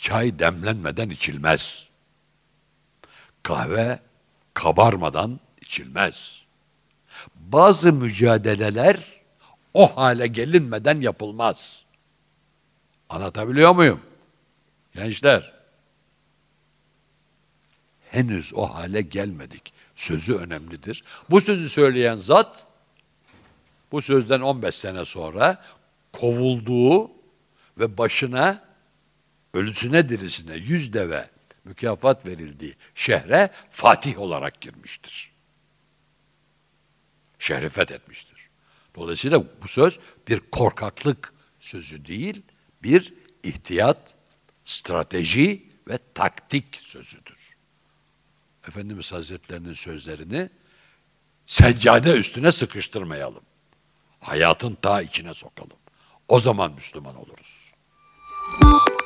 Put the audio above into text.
Çay demlenmeden içilmez. Kahve kabarmadan içilmez. Bazı mücadeleler o hale gelinmeden yapılmaz. Anlatabiliyor muyum? Gençler, henüz o hale gelmedik. Sözü önemlidir. Bu sözü söyleyen zat, bu sözden 15 sene sonra kovulduğu ve başına, ölüsüne dirisine 100 deve mükafat verildiği şehre fatih olarak girmiştir. Şehri fethetmiştir. Dolayısıyla bu söz bir korkaklık sözü değil, bir ihtiyat, strateji ve taktik sözüdür. Efendimiz Hazretlerinin sözlerini seccade üstüne sıkıştırmayalım. Hayatın ta içine sokalım. O zaman Müslüman oluruz.